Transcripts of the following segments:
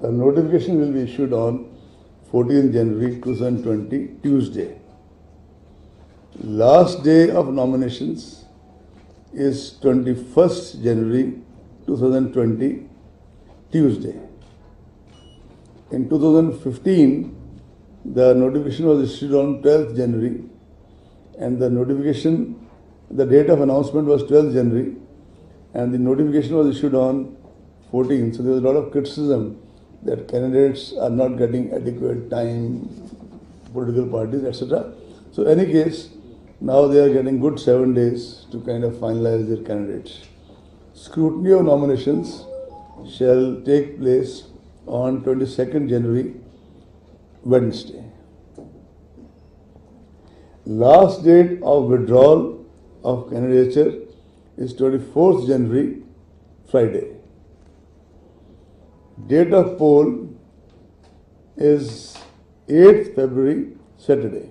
The notification will be issued on 14th January 2020, Tuesday. Last day of nominations is 21st January 2020, Tuesday. In 2015, the notification was issued on 12th January, and the date of announcement was 12th January, and the notification was issued on 14th. So there was a lot of criticism that candidates are not getting adequate time, political parties, etc. So in any case, now they are getting good 7 days to kind of finalize their candidates. Scrutiny of nominations shall take place on 22nd January, Wednesday. Last date of withdrawal of candidature is 24th January, Friday. Date of poll is 8th February, Saturday.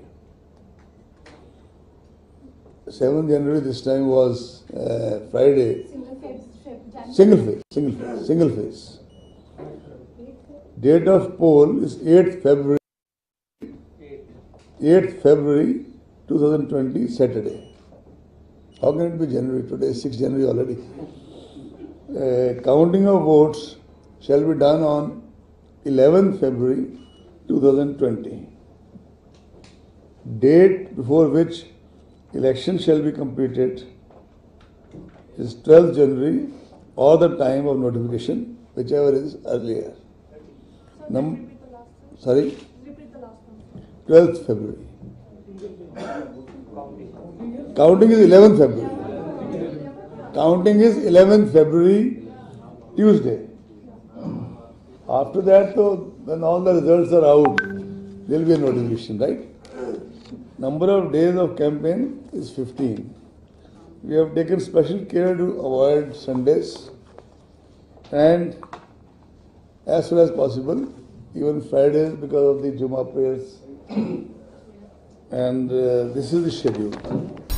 7th January this time was Friday. Single phase. Date of poll is 8th February 2020, Saturday. How can it be January? Today is 6th January already. Counting of votes shall be done on 11th February 2020. Date before which election shall be completed is 12th January or the time of notification, whichever is earlier. Sorry? Repeat the last one. 12th February. Counting is 11th February. Counting is 11th February, Tuesday. After that, though, when all the results are out, there will be a notification, right? Number of days of campaign is 15. We have taken special care to avoid Sundays and as soon as possible, even Fridays because of the Jummah prayers. And this is the schedule.